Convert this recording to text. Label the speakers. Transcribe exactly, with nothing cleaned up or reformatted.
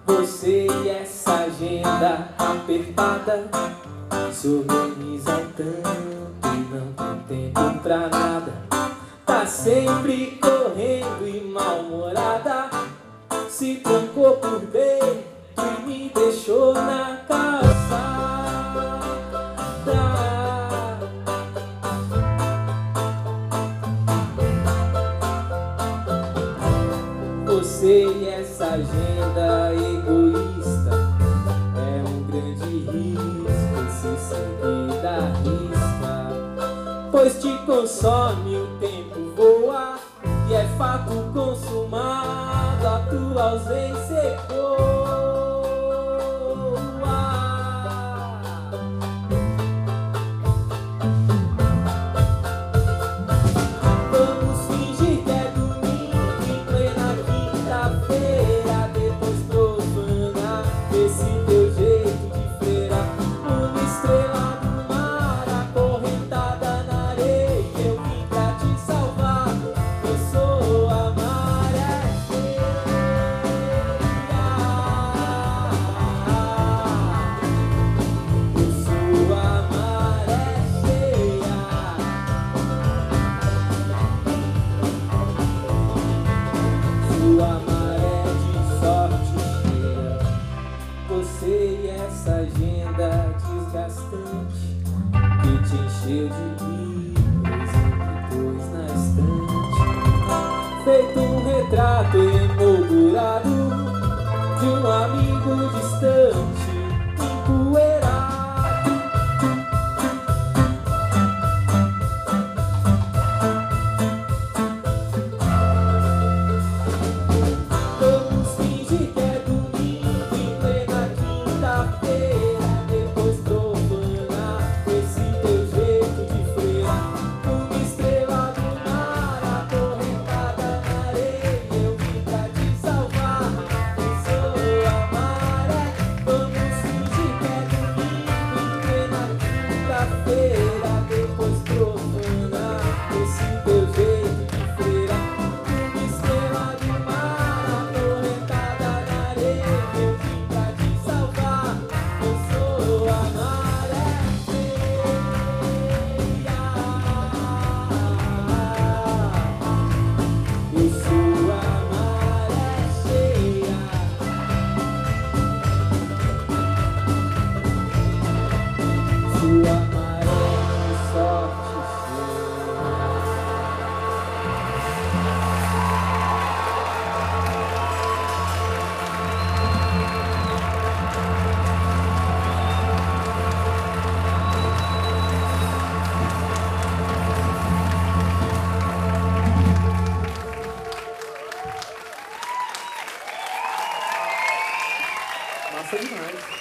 Speaker 1: Você e essa agenda apertada se organiza tanto e não tem tempo pra nada. Tá sempre correndo e mal-humorada. Se trancou por dentro e me deixou na calçada. Você e essa agenda egoísta é um grande risco se seguir da risca, pois te consome, o tempo voa e é fato consumado a tua ausência ecoa. Vamos fingir que é domingo em plena quinta-feira, depois profanar esse teu jeito de freira. Uma estrela do mar acorrentada na areia, eu vim pra te salvar. Eu sou a maré cheia. Eu sou a maré cheia. Sua maré de sorte cheia. Você e essa agenda desgastante que te encheu de livros e pôs na estante, feito um retrato emoldurado de um amigo distante, empoeirado. Vamos fingir que é domingo em plena quinta-feira, depois profanar esse teu jeito de freira. Uma estrela do mar acorrentada na areia, eu vim pra te salvar. Eu sou a maré. Vamos fingir que é domingo em plena quinta-feira, depois profanar esse teu jeito de freira. Uma estrela do mar acorrentada na areia, eu vim pra te salvar. Eu sou a maré cheia. Eu sou a maré cheia. Sua maré de sorte cheia. Massa demais.